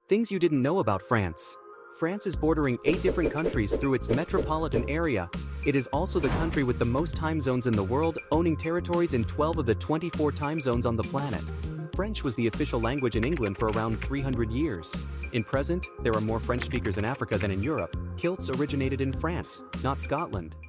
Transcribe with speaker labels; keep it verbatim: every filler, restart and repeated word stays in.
Speaker 1: Things you didn't know about France. France is bordering eight different countries through its metropolitan area. It is also the country with the most time zones in the world, owning territories in twelve of the twenty-four time zones on the planet. French was the official language in England for around three hundred years. In present, there are more French speakers in Africa than in Europe. Kilts originated in France, not Scotland.